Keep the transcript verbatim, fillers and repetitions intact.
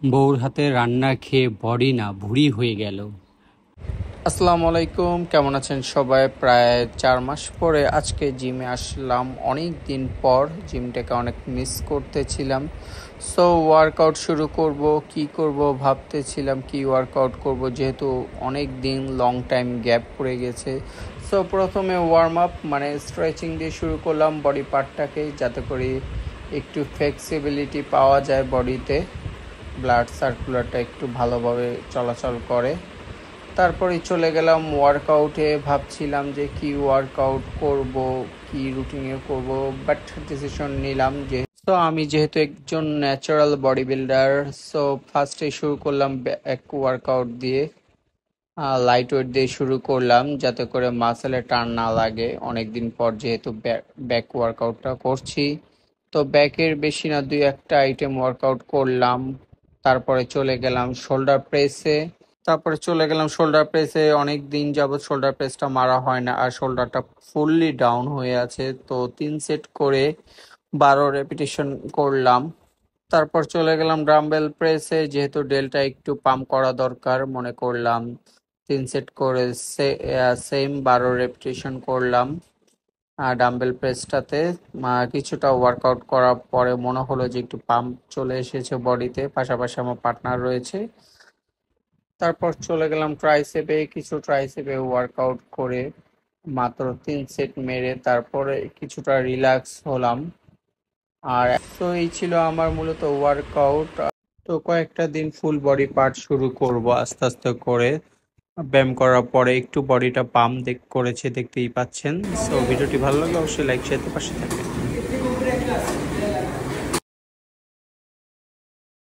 বউর হাতে রান্না খেয়ে বডি না ভুঁড়ি হয়ে গেল। আসসালামু আলাইকুম, কেমন আছেন সবাই? প্রায় চার মাস পরে আজকে জিমে আসলাম। অনেক দিন পর জিমটাকে অনেক মিস করতেছিলাম। সো ওয়ার্কআউট শুরু করব, কি করব ভাবতেছিলাম, কি ওয়ার্কআউট করব, যেহেতু অনেক দিন লং টাইম গ্যাপ পড়ে গেছে। সো প্রথমে ওয়ার্ম আপ মানে স্ট্রেচিং দিয়ে শুরু করলাম বডি পার্টটাকে, যাতে করে একটু ফ্লেক্সিবিলিটি পাওয়া যায় বডিতে, ব্লাড সার্কুলারটা একটু ভালোভাবে চলাচল করে। তারপরে চলে গেলাম ওয়ার্কআউটে, ভাবছিলাম যে কি ওয়ার্কআউট করব, কি রুটিনে করব, বাট ডিসিশন নিলাম যে তো আমি যেহেতু একজন ন্যাচারাল বডি বিল্ডার, সো ফার্স্টে শুরু করলাম ব্যাক ওয়ার্কআউট দিয়ে, লাইট ওয়েট দিয়ে শুরু করলাম যাতে করে মাসেলে টান না লাগে। অনেকদিন পর যেহেতু ব্যাক ওয়ার্কআউটটা করছি, তো ব্যাকের বেশি না দুই একটা আইটেম ওয়ার্কআউট করলাম। তারপরে চলে গেলাম শোল্ডার প্রেসে তারপরে চলে গেলাম শোল্ডার প্রেসে অনেক দিন যাবত শোল্ডার প্রেসটা মারা হয় না, আর শোল্ডারটা ফুললি ডাউন হয়ে আছে। তো তিন সেট করে বারো রেপিটেশন করলাম। তারপর চলে গেলাম ডাম্বেল প্রেসে, যেহেতু ডেলটা একটু পাম্প করা দরকার মনে করলাম, তিন সেট করে সেম বারো রেপিটেশন করলাম ডাম্বেল প্রেসটাতে। কিছুটা ওয়ার্কআউট করার পরে মনে হলো যে একটু পাম্প চলে এসেছে বডিতে, পাশাপাশি আমার পার্টনার রয়েছে। তারপর চলে গেলাম ট্রাইসেপে, কিছু ট্রাইসেপে ওয়ার্কআউট করে মাত্র তিন সেট মেরে তারপরে কিছুটা রিল্যাক্স হলাম। আর তো এই ছিল আমার মূলত ওয়ার্কআউট। তো কয়েকটা দিন ফুল বডি পার্ট শুরু করব আস্তে আস্তে করে। ব্যায়াম করার পরে একটু বডিটা পাম্প দেখ করেছে, দেখতেই পাচ্ছেন। সো ভিডিওটি ভালো লাগলে অবশ্যই লাইক শেয়ার পাশে থাকবেন।